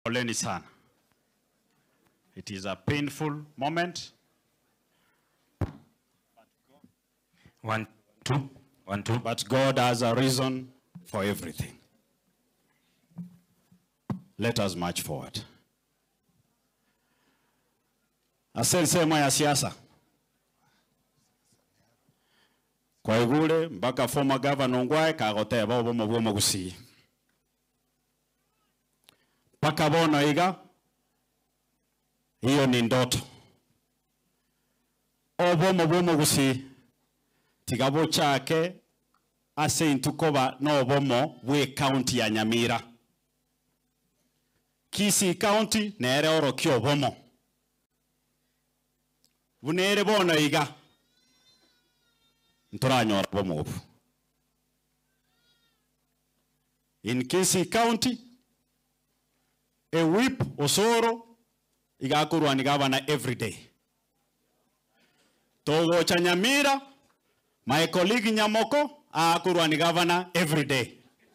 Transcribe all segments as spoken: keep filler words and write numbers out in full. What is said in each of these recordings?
Poleni sana. It is a painful moment. One, two, one, two. But God has a reason for everything. Let us march forward. Asensema ya siasa. Kwa igule mpaka former governor Ngwae kagotea babo mabwo Kisii. Paka bono igaa. Hiyo ni ndoto. Obo mabwo Kisii. Tigabo chake ase intukoba no bomo we county ya Nyamira. Kisii county nere oro kyo bomo. Bunere bono igaa. Ntoranyora bomo obu. In Kisii county, a whip Osoro igaa kurwani governor every day. Togo cha Nyamira, my colleague Nyamoko akurwani governor every day.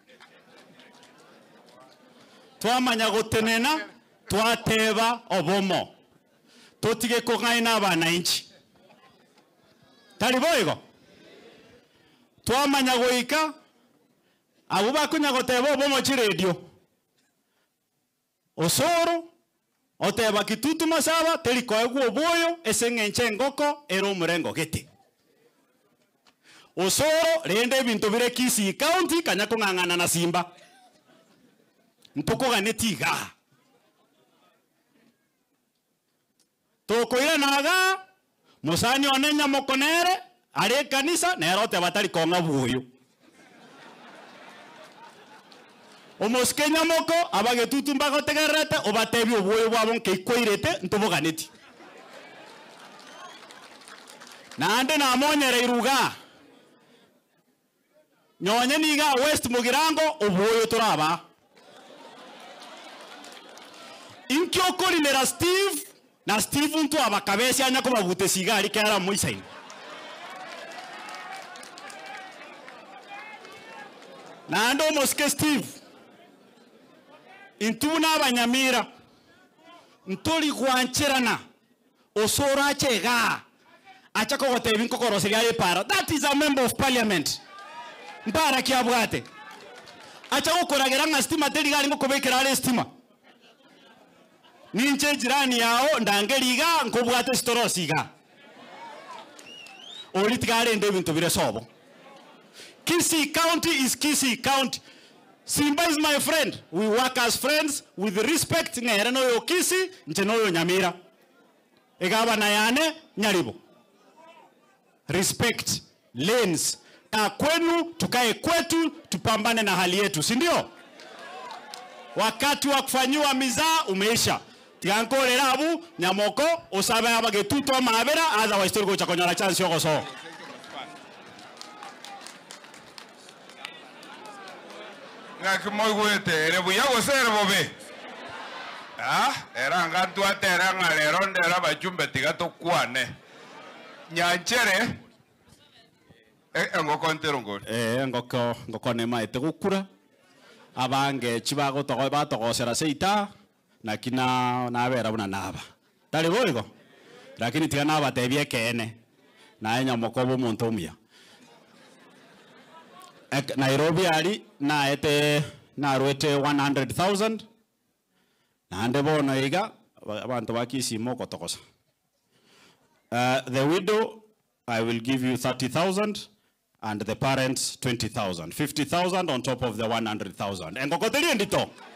Twamanya gotenena twateba obomo. Totige kogaina abananchi. Taliboigo. Twamanya goika abuba kunya goteba obomo chi radio. Osoro oteba kitutu masaba teliko egu oboyo esengenche ngoko ero murengo gete. Osoro rende bintu bire Kisii county kanya kungangana na Simba. Ntoko gane tiga. Toko ile naga musani onenya mokonere are kanisa nerote batari konga buyo. Omoskenya moko abage tutumba gotegerete obatebi obuyo bwabo nkeikoirete ntoboganeti. Na ande na monyere iruga. Nyonye niga West Mugirango obuyo turaba. Inkyo kolinera Steve na Steve ntu abakabesi anya ko bagute sigari kera muisaini. Na ando moske Steve intuna abanyamira ntoli gwancherana Osoro achega acha ko gotebi nkokorosi ya para. That is a member of parliament. Mbara kiabwate. Acha gukoragera nga stima terigali ngo kobekera ale stima. Ninche jirani yao ndangeriga nkobwate storosiga. Olitigale nde bintu bire sobo. Kisii county is Kisii county. Simba is my friend. We work as friends with respect. Ngere no yo Kisii, nche no yo Nyamira. Egaba na yane Nyaribo. Respect lanes. Ka kwenu tukae kwetu tupambane na hali yetu, si ndio? Wakati wa kufanywa mizaa umeisha. Tiankole rabu Nyamoko osabe abage tuto mabera aza wa historiko cha konyara chance yoko so. Ngaki moigwete ere buya gosere bobe. Ah, era ngantu atera ngalero ndera bajumbe tiga to kwane. Nyanchere eh ngoko ntero ngoro. Eh ngoko ngoko ne maite gukura. Abange chibago to ba to gosera seita na kina na bera buna naba. Tali boigo. Lakini tiga naba tebie kene. Na Nyamoko bo muntu umya. Nairobi ali na ete na rwete one hundred thousand na ande bono igaa abantu bakisi moko tokosa. Uh, the widow I will give you thirty thousand and the parents twenty thousand. fifty thousand on top of the one hundred thousand. Engokoteli ndito.